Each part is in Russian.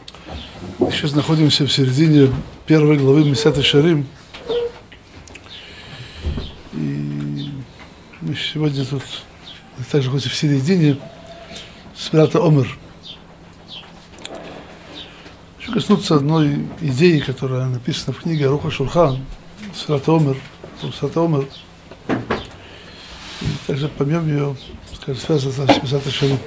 Сейчас находимся в середине первой главы Месилат Йешарим. И мы сегодня тут, также хоть и в середине, Сфират ха-Омер. Хочу коснуться одной идеи, которая написана в книге Арух ха-Шулхан, Сфират ха-Омер. И также помимо ее, скажем, связано с Месилат Йешарим.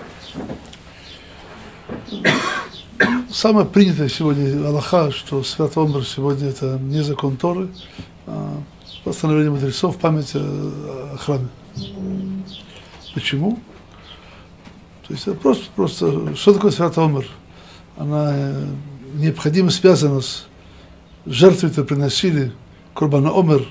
Самое принятое сегодня алаха, что Сфират ха-Омер сегодня это не закон Торы, а постановление мудрецов в память о храме. Почему? То есть это просто что такое Сфират ха-Омер? Она необходимо связана с жертвой, которые приносили Корбан ха-Омер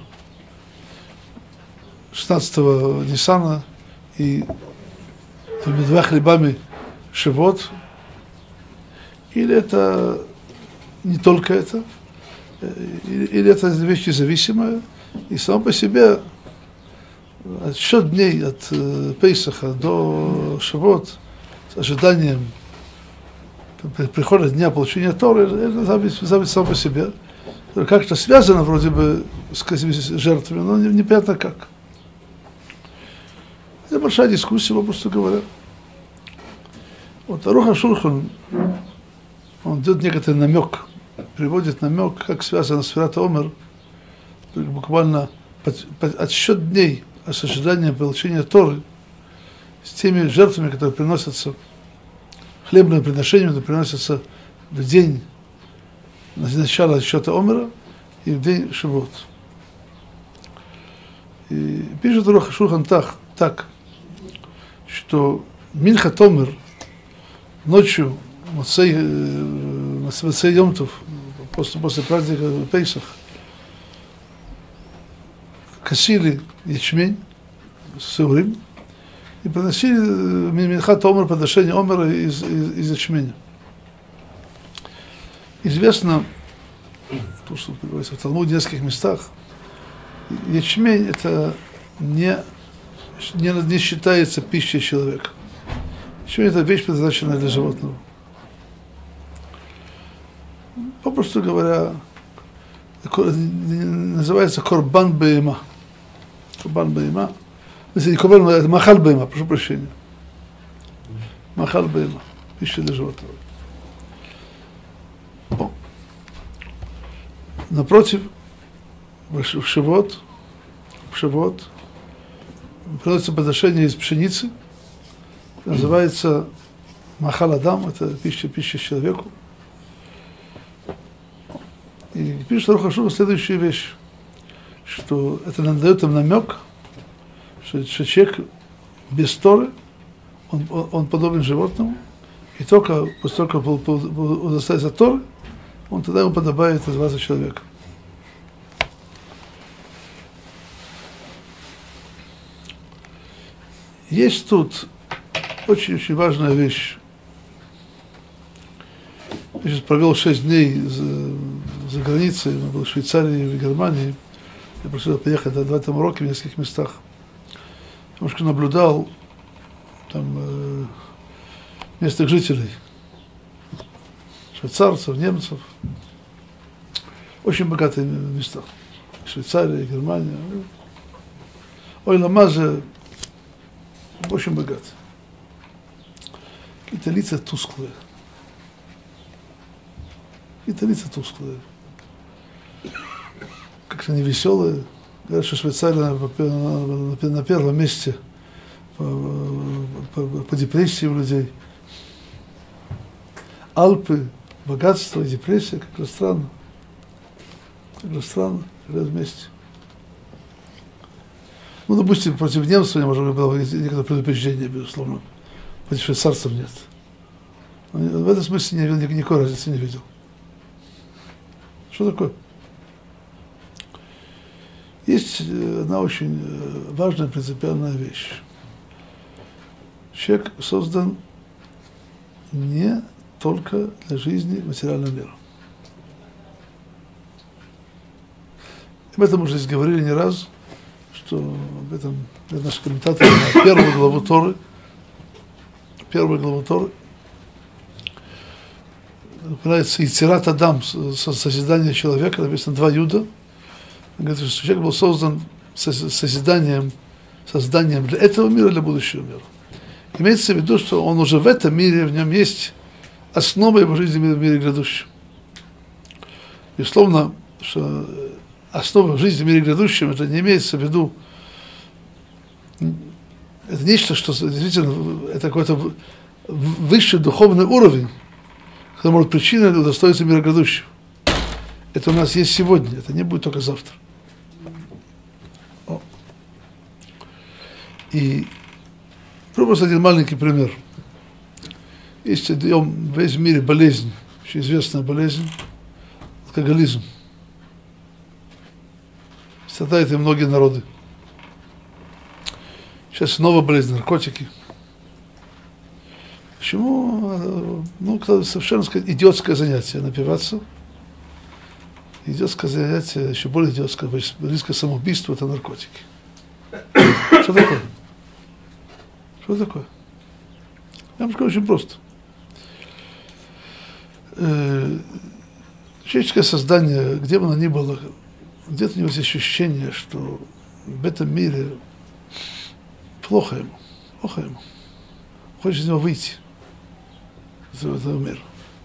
16-го Ниссана и двумя хлебами Шивот. Или это не только это, или это вещь независимая, и само по себе отсчет дней от Пейсаха до Шавот с ожиданием прихода дня получения Торы, это зависит само по себе. Как-то связано вроде бы с жертвами, но непонятно как. Это большая дискуссия, попросту говоря. Вот Арух ха-Шулхан, он дает некоторый намек, приводит намек, как связано Сфират ха-Омер, буквально отсчет дней с ожиданием получения Торы, с теми жертвами, которые приносятся, хлебными приношениями, которые приносятся в день начала отсчета Омера и в день Шивот. И пишет Арух ха-Шулхан так, что Минхат Омер ночью Моцей Йом Тов, после праздника Пейсах, косили ячмень с Урим и приносили Минхат Омер, подношение Омера из ячменя. Известно, то, что говорится в Талмуде в нескольких местах, ячмень это не считается пищей человека. Ячмень это вещь, предназначенная для животного. Попросту говоря, называется корбан бейма. Корбан бейма. Не корбан, это махал бейма, прошу прощения. Махал бейма. Пища для животного. Напротив, в Шивот приносится подношение из пшеницы. Называется махал адам, это пища человеку. И пишет Арух ха-Шулхан следующую вещь, что это дает им намек, что человек без Торы, он подобен животному, и только после того, как удостаивается Торы, он тогда ему подобает называться человеком. Есть тут очень важная вещь. Я сейчас провел 6 дней за границей, я был в Швейцарии, в Германии. Я просил поехать на 2 уроки в нескольких местах. Немножко наблюдал там местных жителей, швейцарцев, немцев. Очень богатые места. Швейцария, Германия. Ой-ла-Мазе очень богат. Какие-то лица тусклые. Как-то не веселые. Говорят, что Швейцария на первом месте по депрессии у людей. Алпы, богатство, депрессия, как-то странно. Когда вместе. Ну, допустим, против немцев, может быть, было некоторое предупреждение, безусловно. Против швейцарцев нет. В этом смысле не видел, никакой разницы не видел. Что такое? Есть одна очень важная принципиальная вещь. Человек создан не только для жизни в материальном мире. Об этом уже здесь говорили не раз, что об этом наши комментаторы на первую главу Торы, упоминается Ицерат Адам, созидание человека, написано 2 юда. Он говорит, что человек был создан созданием для этого мира, для будущего мира. Имеется в виду, что он уже в этом мире, в нем есть основа его жизни в мире грядущем. Безусловно, что основа жизни в мире грядущем, это не имеется в виду, это нечто, что действительно, это какой-то высший духовный уровень, который может причиной удостоиться мира грядущего. Это у нас есть сегодня, это не будет только завтра. И просто один маленький пример. Есть в мире болезнь, очень известная болезнь, алкоголизм. Страдают и многие народы. Сейчас новая болезнь, наркотики. Почему? Ну, совершенно, сказать, идиотское занятие напиваться. Идиотское занятие, еще более идиотское, близко к самоубийству, это наркотики. Что такое? Что такое? Я вам скажу очень просто. Человеческое создание, где бы оно ни было, где-то у него есть ощущение, что в этом мире плохо ему. Хочет из него выйти, из этого мира.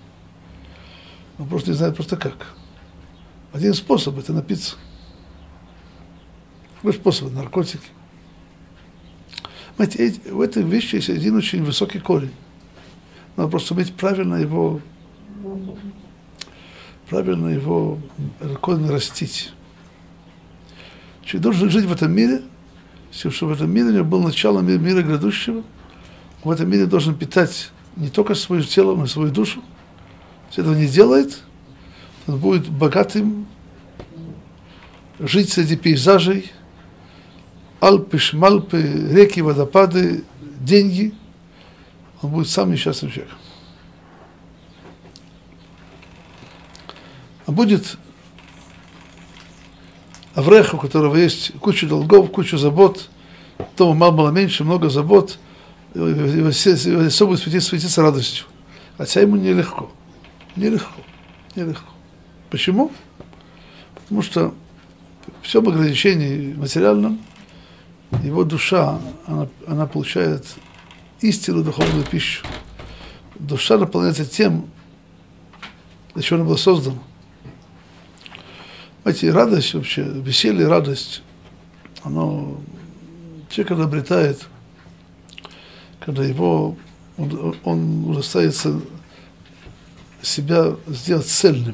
Он просто не знает просто как. Один способ – это напиться. Какой способ – наркотики. Знаете, в этой вещи есть один очень высокий корень. Надо просто уметь правильно его корень растить. Человек должен жить в этом мире, чтобы в этом мире у него было начало мира грядущего. В этом мире должен питать не только свое тело, но и свою душу. Если этого не делает, он будет богатым, жить среди пейзажей, Альпы, шмальпы, реки, водопады, деньги. Он будет самым несчастным человеком. А будет аврех, у которого есть куча долгов, куча забот, дома мало меньше, много забот, его лицо будет светиться радостью. Хотя ему нелегко. Почему? Потому что в всем ограничении материальном его душа, она получает истинную духовную пищу. Душа наполняется тем, для чего она была создана. Знаете, радость вообще, веселье, радость, оно человек, когда обретает, когда он удостаивается себя сделать цельным.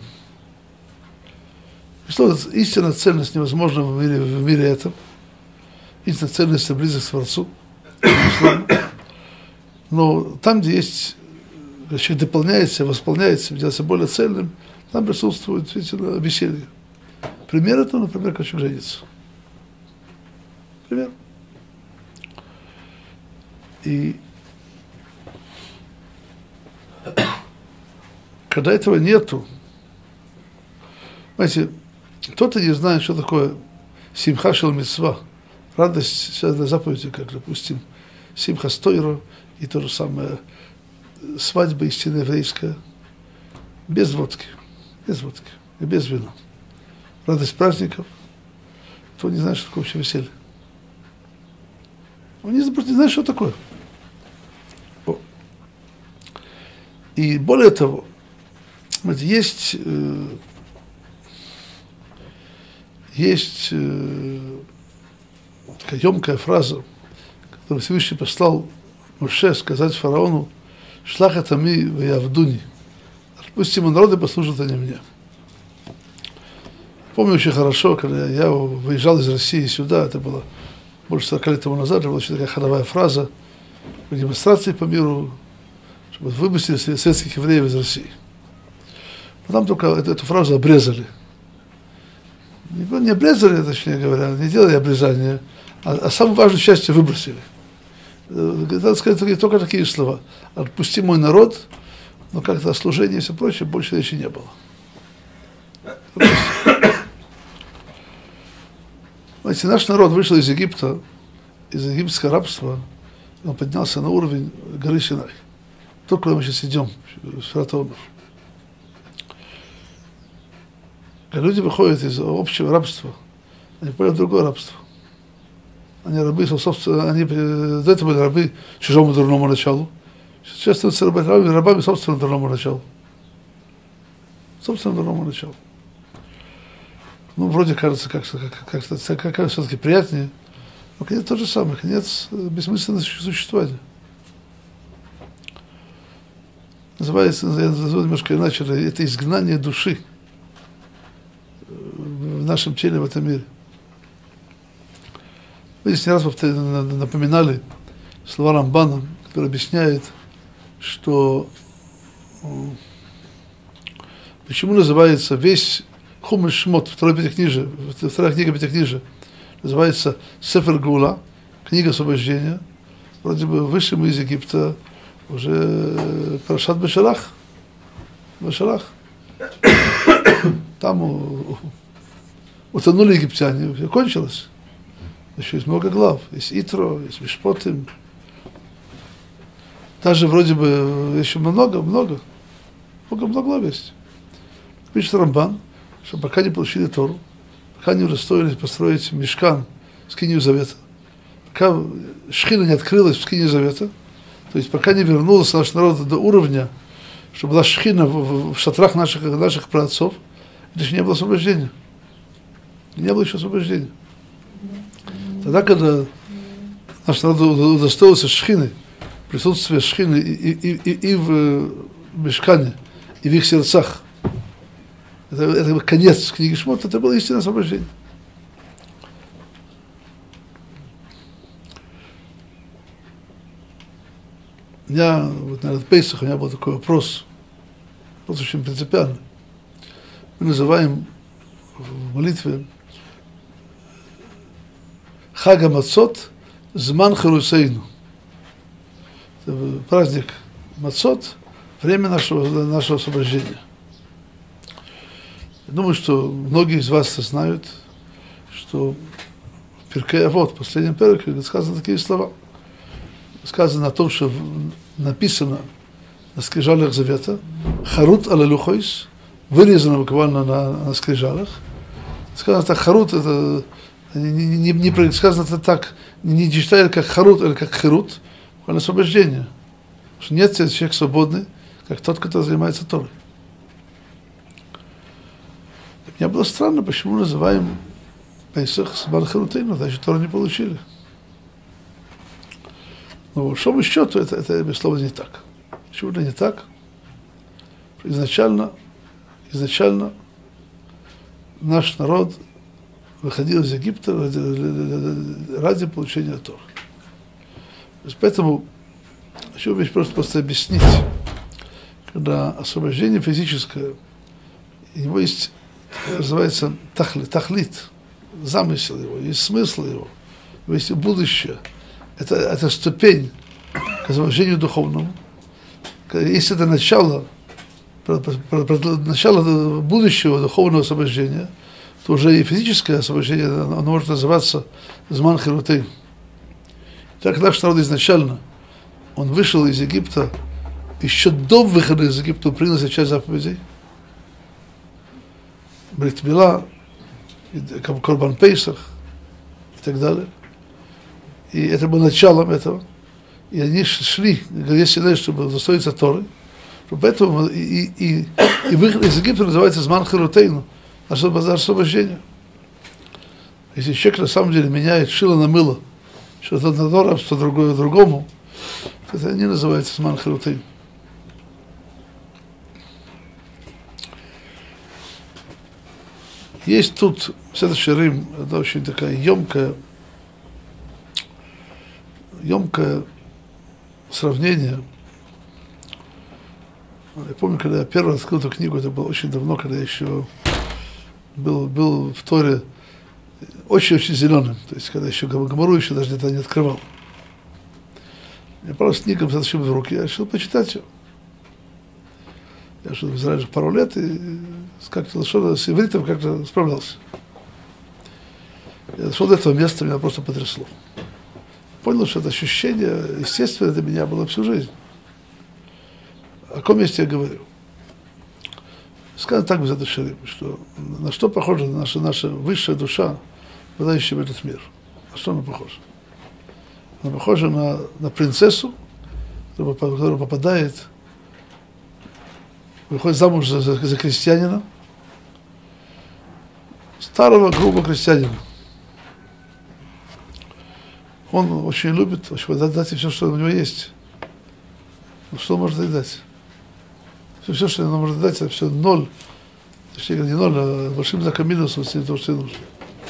Что истинная цельность невозможна в мире этом. Истинная цельность — это близость к Творцу. Но там, где есть, когда человек дополняется, восполняется, делается более цельным, там присутствует действительно веселье. Пример это, например, как человек женится. Пример. И когда этого нету, знаете, кто-то не знает, что такое симха шел мицва, радость связанная с заповедью, как, допустим, симха стойро, и то же самое свадьба истинно еврейская, без водки и без вина. Радость праздников, кто не знает, что такое вообще веселье. Он просто не знает, что такое. И более того, есть такая емкая фраза, которую Всевышний послал Моше сказать фараону: «Шлах это ми ваявдуни». Пусть ему народы послужат они мне. Помню очень хорошо, когда я выезжал из России сюда, это было больше 40 лет тому назад, это была очень такая ходовая фраза в демонстрации по миру, чтобы выпустили советских евреев из России. Но там только эту фразу обрезали. Не обрезали, точнее говоря, не делали обрезания, а самую важную часть выбросили. Надо сказать только такие слова: «Отпусти мой народ», но как-то о служении и все прочее больше речи не было. Знаете, наш народ вышел из Египта, из египетского рабства, он поднялся на уровень горы Синай. Только куда мы сейчас идем, в Шират ха-Омер. Когда люди выходят из общего рабства, они поняли другое рабство. Они рабы, собственно, они до этого были рабы чужому дурному началу. Сейчас становятся рабами собственному дурному началу. Собственному дурному началу. Ну, вроде кажется, как-то все-таки приятнее. Но конец тот же самый, конец бессмысленного существования. Называется, я назову немножко иначе, это изгнание души в нашем теле, в этом мире. Мы здесь не раз напоминали слова Рамбана, который объясняет, что почему называется весь Хумаш Шмот, вторая книга Пятикнижия, называется Сефер Гула, книга освобождения. Вроде бы вышли мы из Египта уже Парашат Бешалах. Там утонули египтяне, все кончилось. Еще есть много глав, есть Итро, есть Мишпотим. Даже вроде бы еще много глав есть. Пишет Рамбан, что пока не получили Тору, пока не удостоились построить мишкан, скинию завета, пока шхина не открылась в скинии завета, то есть пока не вернулся наш народ до уровня, что была шхина в шатрах наших праотцов, это еще не было освобождения. Не было еще освобождения. Тогда, когда наш народ удостоился шхины, присутствия шхины и в мишкане, и в их сердцах, это конец книги Шмот, это было истинное освобождение. У меня, вот, наверное, в Пейсах у меня был такой вопрос очень принципиальный. Мы называем в молитве Хага Мацот Зман Харусейну. Праздник Мацот, время нашего освобождения. Я думаю, что многие из вас знают, что в Пиркей Авот, в последнем перке, сказаны такие слова. Сказано о том, что написано на скрижалях завета, Харут аль-Лухойс, вырезано буквально на скрижалях. Сказано так, Харут, это не сказано это так, не читают как Харут или как Херут, буквально освобождение. Потому что нет человек свободный, как тот, который занимается Торой. Мне было странно, почему называем Пейсах Зман Харутейну, значит, Тору не получили. Но по большому счету это безусловно не так. Почему это не так? Изначально наш народ выходил из Египта ради получения Торы. Поэтому хочу просто объяснить, когда освобождение физическое, у него есть, называется тахлит, замысел его, есть смысл его, есть будущее. Это ступень к освобождению духовному. Если это начало будущего духовного освобождения, то уже и физическое освобождение, оно может называться Зман Харутейну. Так наш народ изначально, он вышел из Египта, еще до выхода из Египта он принял часть заповедей. Брит Мила, Корбан Пейсах и так далее. И это было началом этого. И они шли к горе Синай, чтобы удостоиться Торы. Поэтому и выход из Египта называется Зман Харутейну, наше освобождение. Если человек на самом деле меняет шило на мыло, что-то на одно рабство, другое другому, то это не называется Зман Харутейну. Есть тут следующий Рим, это очень такая емкое сравнение. Я помню, когда я первый раз открыл эту книгу, это было очень давно, когда я еще был в Торе очень-очень зеленым, то есть когда еще Гамару еще даже где-то не открывал. Я просто книгу затащил в руки, я решил почитать ее. Я жил в Израиле пару лет и как-то с ивритом как-то справлялся. Я дошел до этого места, меня просто потрясло. Понял, что это ощущение, естественно, для меня было всю жизнь. О каком месте я говорю? Сказано так в Шарим, что на что похожа наша высшая душа, попадающая в этот мир. На что она похожа? Она похожа на принцессу, которая попадает, выходит замуж за крестьянина, старого, грубого крестьянина. Он очень любит, очень дать все, что у него есть. Ну, что он может дать? Все, что он может дать, это все ноль. Точнее, не ноль, а большим знаком минусом, с того, что ей нужно.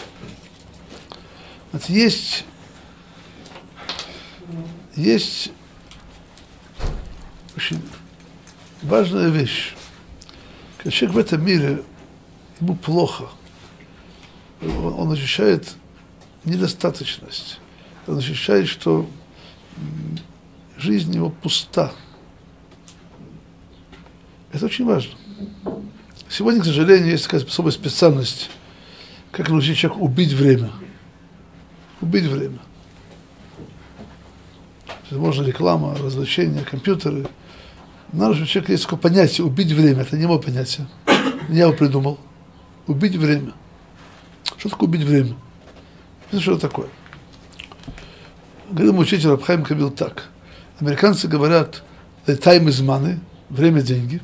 Вот есть очень важная вещь. Когда человек в этом мире, ему плохо, он ощущает недостаточность. Он ощущает, что жизнь его пуста. Это очень важно. Сегодня, к сожалению, есть такая особая специальность, как научить человека убить время. Убить время. Можно реклама, развлечения, компьютеры. Надо, чтобы у человека есть такое понятие убить время. Это не мое понятие. Я его придумал. Убить время. Что такое убить время? Это что такое? Говорил мой учитель Рав Хаим Кабил так. Американцы говорят the time is money, время – деньги.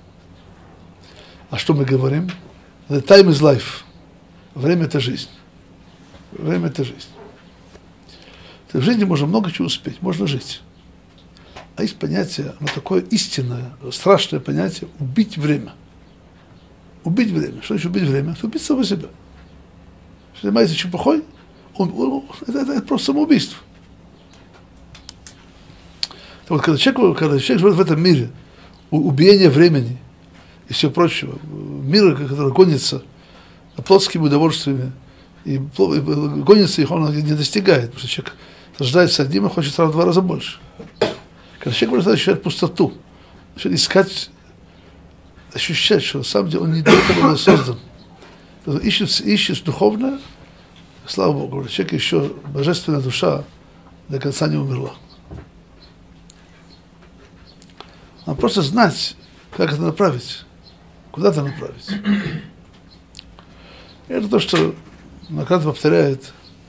А что мы говорим? The time is life. Время – это жизнь. Время – это жизнь. В жизни можно много чего успеть, можно жить. А есть понятие, оно такое истинное, страшное понятие – убить время. Убить время. Что значит убить время? Это убить самого себя. Если занимается чепухой, это просто самоубийство. Так вот, когда человек живет в этом мире, убиение времени и всего прочего, мира, который гонится плотскими удовольствиями, и гонится их, он не достигает, потому что человек рождается одним и хочет сразу в 2 раза больше. Когда человек ощущает пустоту, начинает искать, ощущать, что на самом деле он не для этого был создан. Ищет духовное, слава Богу, человек еще, божественная душа до конца не умерла. Надо просто знать, как это направить, куда это направить. И это то, что многократно повторяет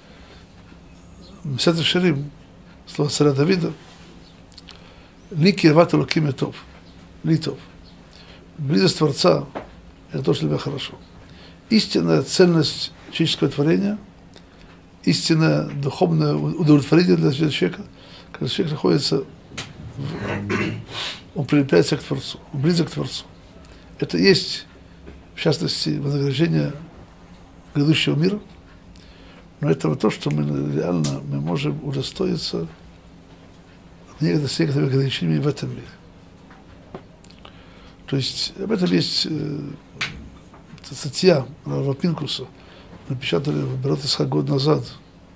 Месет Шарим, слово царя Давида, «Ли кирват элоким тов», «Ли тов». Близость Творца – это то, что для меня хорошо. Истинная ценность человеческого творения, истинное духовное удовлетворение для человека, когда человек находится, он прилепляется к Творцу, он близок к Творцу. Это есть, в частности, вознаграждение грядущего мира, но это то, что мы реально можем удостоиться с некоторыми ограничениями в этом мире. То есть об этом есть статья Рава Пинкуса, напечатали в Берот Исхак год назад,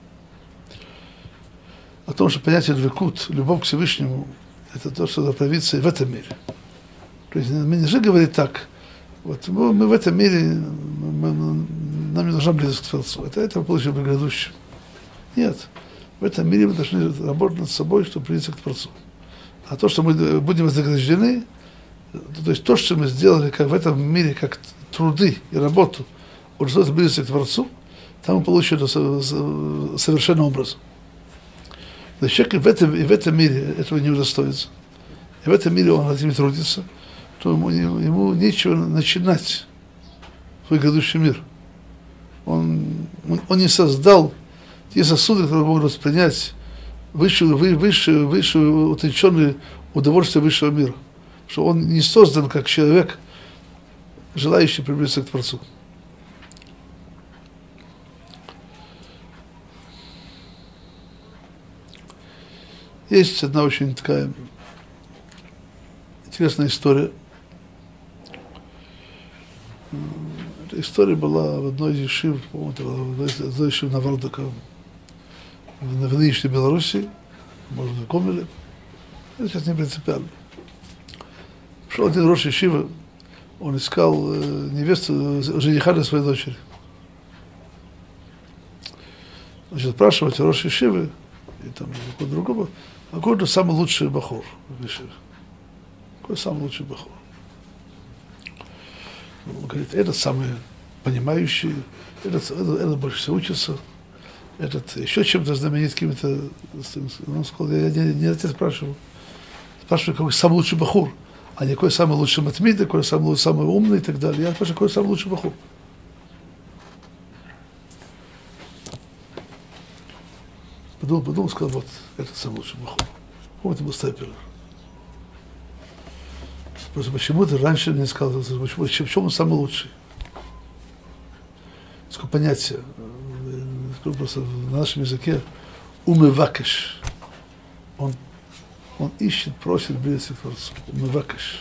о том, что понятие двекут, любовь к Всевышнему, это то, что проявится и в этом мире. То есть мы не же говорить так, вот мы в этом мире, нам не нужна близость к Творцу, это мы получим в грядущем. Нет, в этом мире мы должны работать над собой, чтобы приблизиться к Творцу. А то, что мы будем вознаграждены, то есть то, что мы сделали как в этом мире, как труды и работу, удостоиться близости к Творцу, там мы получим это совершенным образом. Но человек и в этом мире этого не удостоится. И в этом мире он над этим трудится, то ему нечего начинать свой грядущий мир. Он не создал те сосуды, которые могут воспринять высшее утонченное удовольствие высшего мира. Что он не создан как человек, желающий приблизиться к Творцу. Есть одна очень такая интересная история. Эта история была в одной из ешив, по-моему, это была в одной ешив на Вардока, в нынешней Белоруссии, может, знакомили. Это сейчас не принципиально. Пришел один рош ешива, он искал невесту, жениха для своей дочери. Значит, спрашивать рош ешивы, и там какого-то другого, а какой-то самый лучший бахор в ешиве. Какой самый лучший бахор. Он говорит, этот самый понимающий, этот больше всего учится, этот еще чем-то знаменит, каким-то, он сказал, я не отец спрашивал, какой самый лучший бахур, а не какой самый лучший матмид, какой самый умный и так далее. Я спрашиваю, какой самый лучший бахур. Подумал, сказал, вот, это самый лучший бахур. Вот был Стайпер. Просто почему ты раньше не сказал, в чем он самый лучший? Сколько понятия. Просто на нашем языке умывакаш. Он ищет, просит, близится к Творцу. Умывакаш.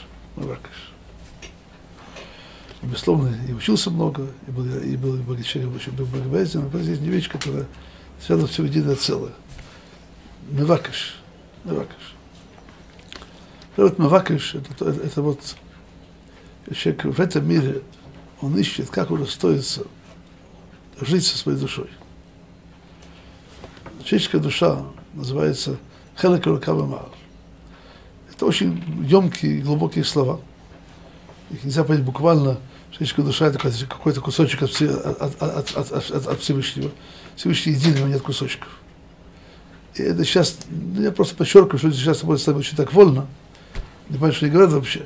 Безусловно, и учился много, и был богачем, был богобоязненным, но здесь не вещь, которая связана все в единое целое. Мевакаш. Вот Мевакаш, это вот человек в этом мире, он ищет, как удостоиться жить со своей душой. Человеческая душа называется Хелек Элокей Бамаар. Это очень емкие и глубокие слова. Их нельзя понять буквально. Человеческая душа — это какой-то кусочек от Всевышнего. Всевышний единый, но нет кусочков. И это сейчас, я просто подчеркиваю, что сейчас будет с вами очень так вольно. Не понимаю, что они говорят вообще.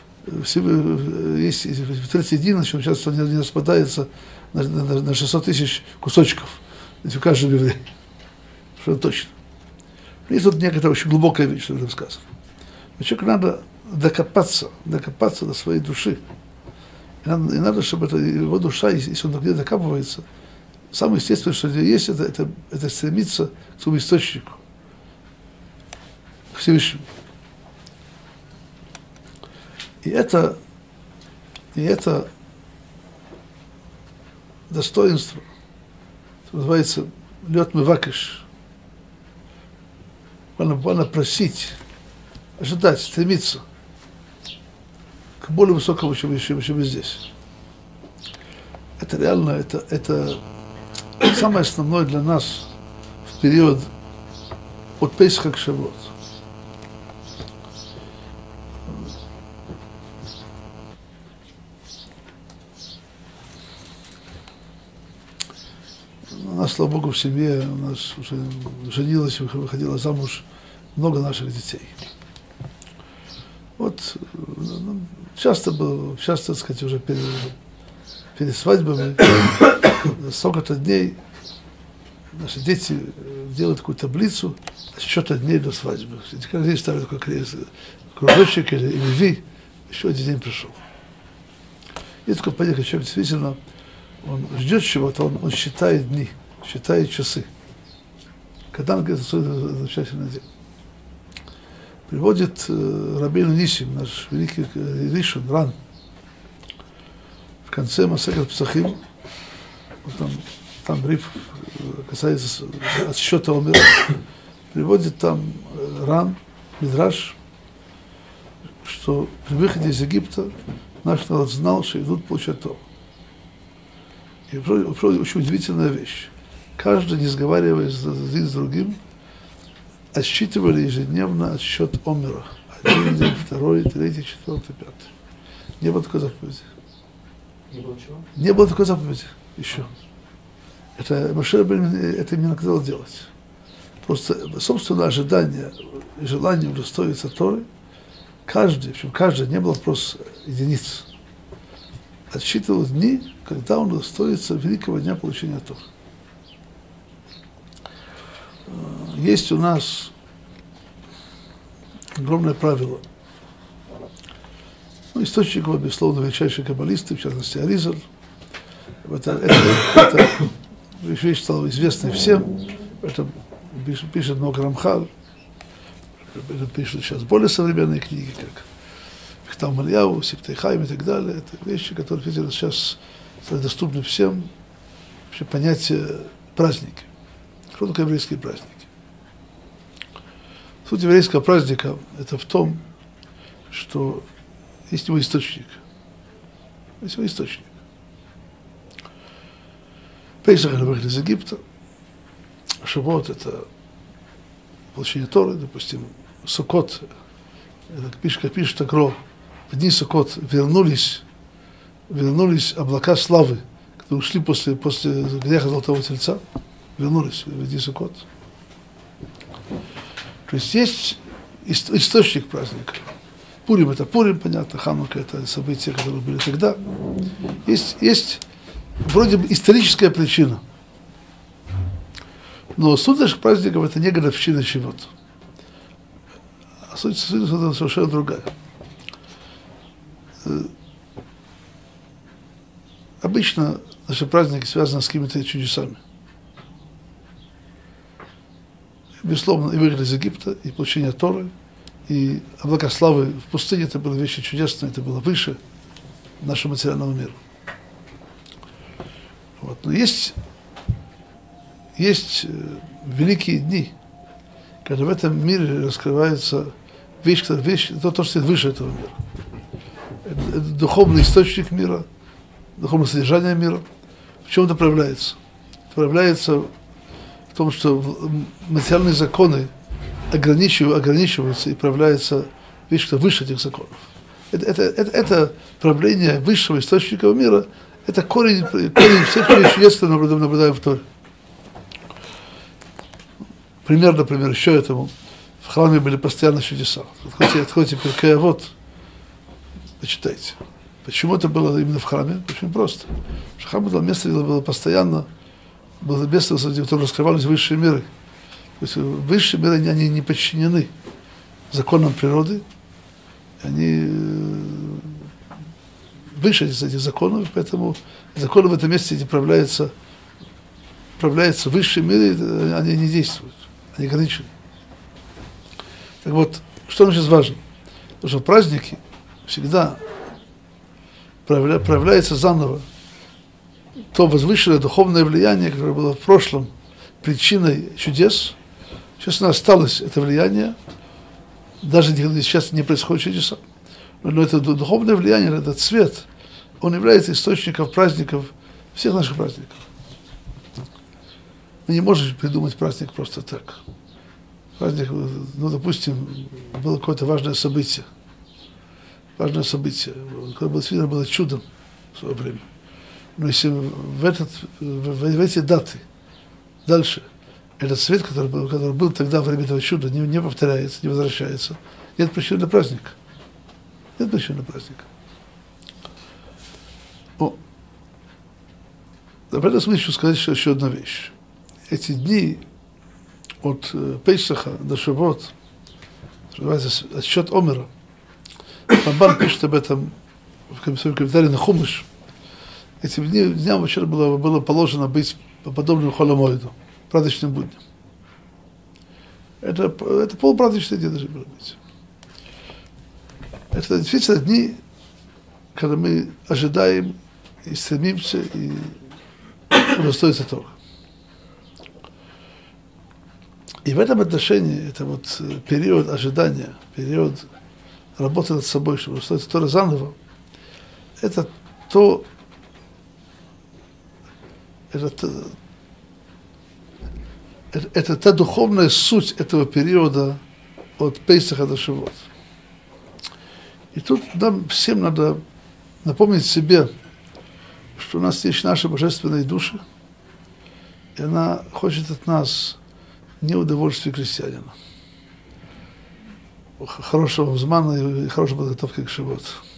Есть Творец единый, что сейчас он не распадается на 600 тысяч кусочков. Если у каждого еврея. Что это точно. Есть тут некоторая очень глубокая вещь, что в этом сказано. Но человеку надо докопаться до своей души. И надо, чтобы его душа, если он где-то докапывается, самое естественное, что есть, это стремиться к своему источнику, к Всевышнему. И это достоинство, называется лед мевакеш. Буквально просить, ожидать, стремиться к более высокому, чем здесь. Это реально, это самое основное для нас в период от Песаха к Шавуот. У нас, слава Богу, в семье, у нас уже женилась, выходила замуж много наших детей. Вот часто, так сказать, уже перед свадьбами, сколько-то дней наши дети делают такую таблицу счета дней до свадьбы. Каждый день ставят такой кружочек или ви, еще один день пришел. И такое понятие, человек действительно, он ждет чего-то, он считает дни, считает часы. Когда он говорит, что это замечательный день. Приводит Рабейну Нисим, наш великий Ришон, Ран, в конце Масехет Псахим, там бриф касается отсчета умера, приводит там Ран, Мидраш, что при выходе из Египта наш народ знал, что идут получать Тору. И очень удивительная вещь. Каждый, не сговариваясь один с другим, отсчитывали ежедневно отсчет омера. 1 день, 2, 3, 4, 5. Не было такой заповеди. Не было чего? Не было такой заповеди еще. Это Моше это именно хотел делать. Просто собственное ожидание, желание удостоиться Торы, каждый, не было просто единиц, отсчитывал дни, когда он удостоится великого дня получения Торы. Есть у нас огромное правило. Источник его, безусловно, величайшие каббалисты, в частности, Аризаль. Это вещь стала известной всем. Это пишет много Рамхаль. Это пишут сейчас более современные книги, как Хтам Ильяу, Сифтей Хаим и так далее. Это вещи, которые сейчас стали доступны всем. Вообще понятие праздники. Что такое еврейские праздники? Суть еврейского праздника – это в том, что есть его источник. Есть его источник. Песах – это выход из Египта. Шавуот – это получение Торы, допустим. Суккот – это, как пишет Агро, в дни Суккот вернулись вернулись облака славы, которые ушли после греха Золотого Тельца, вернулись в дни Суккот. То есть источник праздника. Пурим — это Пурим, понятно, Ханука — это события, которые были тогда. Есть вроде бы историческая причина. Но суть наших праздников — это не годовщина чего-то. А суть совершенно другая. Обычно наши праздники связаны с какими-то чудесами. Безусловно, и выход из Египта, и получение Торы, и облака славы в пустыне — это было вещи чудесные, это было выше нашего материального мира. Вот. Но есть великие дни, когда в этом мире раскрывается вещь, то, что стоит выше этого мира. Это духовный источник мира, духовное содержание мира. В чем это проявляется? Это проявляется в том, что материальные законы ограничиваются и проявляется вещь, что выше этих законов. Это проявление высшего источника мира, это корень всех чудес, которые мы наблюдаем в Торе. Пример, например, еще этому. В храме были постоянно чудеса. Отходите Перкей Авот, почитайте. Почему это было именно в храме? Очень просто. Храм было место, где было постоянно, было место, где раскрывались высшие миры. То есть высшие миры, они не подчинены законам природы, они выше этих законов, поэтому законы в этом месте управляются высшие миры, они не действуют, они ограничены. Так вот, что нам сейчас важно? Потому что в праздники всегда проявляется заново то возвышенное духовное влияние, которое было в прошлом причиной чудес. Сейчас у нас осталось это влияние, даже сейчас не происходит чудеса. Но это духовное влияние, этот цвет, он является источником праздников, всех наших праздников. Мы не можем придумать праздник просто так. Праздник, допустим, было какое-то важное событие, которое действительно было чудом в свое время. Но если в эти даты дальше этот свет, который был тогда во время этого чуда, не повторяется, не возвращается, нет причины для праздника. Нет причины для праздника. В этом смысле хочу сказать еще одна вещь. Эти дни от Пейсаха до Шавот, называется отсчет Омера. Рамбан пишет об этом в своем комментарии на Хумаш. Этим дням вообще было положено быть подобным Холомоиду, праздничным будням. Это полупраздничные дни должны были быть. Это действительно дни, когда мы ожидаем и стремимся, и удостоиться Тора. И в этом отношении, это вот период ожидания, период работы над собой, чтобы удостоиться Тора заново, это та духовная суть этого периода от Пейсаха до Шавот. И тут нам всем надо напомнить себе, что у нас есть наши божественные души, и она хочет от нас не удовольствия крестьянина, хорошего взмана и хорошей подготовки к Шавот.